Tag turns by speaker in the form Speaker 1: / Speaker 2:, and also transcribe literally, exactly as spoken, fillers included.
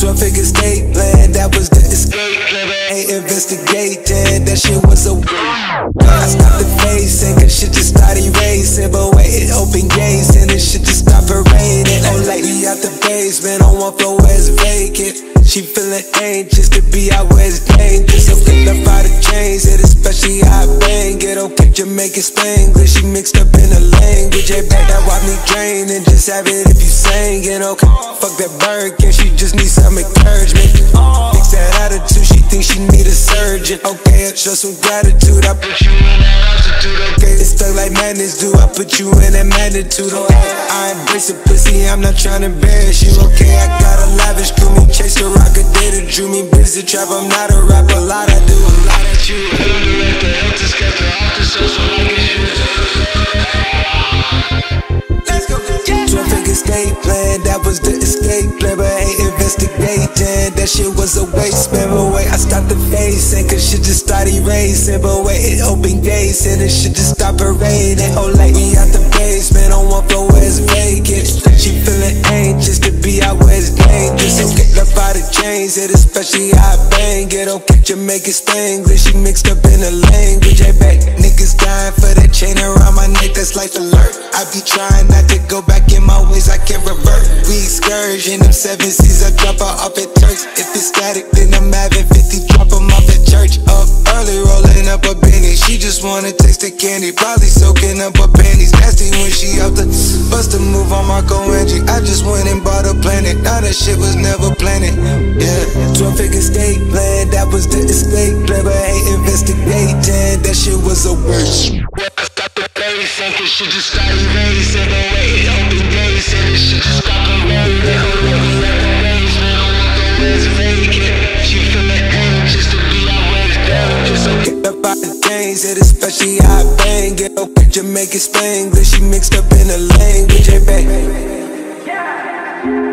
Speaker 1: twelve figure escape plan, that was the escape plan. Ain't investigating, that shit was a I stopped the facing, cause shit just started racing. But wait, it opened gates, and this shit just stopped raining. Old lady out the basement, on one floor where it's vacant. She feeling anxious to be out where it's dangerous. So get up out of chains, it especially how I bang. Get okay, Jamaican Spanglish, she mixed up in the language. Hey, back that watch me drain, and just have it if you singing. Okay, fuck that Birkin, she just needs some encouragement. Fix that attitude, she thinks she need a surgeon. Okay, I show some gratitude, I put you in that altitude. Okay, it's stuck like madness, do I put you in that magnitude? Okay, I embrace the pussy, I'm not trying to embarrass you. Okay, I got a lavish crew, me chase the rock, a day that drew me busy trap. I'm not a rapper, a lot I do, a lot at you. I'm the director, help to sketch the after so so like it's you. Let's go. twelve figure escape plan, that was the escape plan. But ain't investigating, that shit was a waste, man. But wait, I stopped the facing, cause shit just started racing. But wait, it opened gates, and this shit just stopped raining. Old lady out the basement, on one floor where it's vacant. She feeling anxious to be out where it's dangerous. So get up out of chains, it especially how I bang. Get okay, Jamaican Spanglish, she mixed up in the language. Hey, back niggas dying for that chain around my neck, that's life alert. I be trying not to go back in my ways, I can't revert. We excursion, them seven C's, I drop her off at Turks. If it's static, then I'm having fifty, drop them off at church. Up early, rolling up a penny. She just wanna taste the candy, probably soaking up her panties. Nasty when she out the bust a move on Marco Angie. I just went and bought a planet, now that shit was never planned. Yeah, twelve figure escape plan, that was the escape plan. But ain't investigating, that shit was a waste. I stopped the facing, cause shit just started racing. But wait, it opened gates, and this shit just stopped raining. Hold on, like a basement, on my go where it's vacant. She feeling anxious to be out where it's dangerous. So get up out the games, it especially how I bang. Get okay, Jamaican Spanglish, she mixed up in the language. Hey, babe.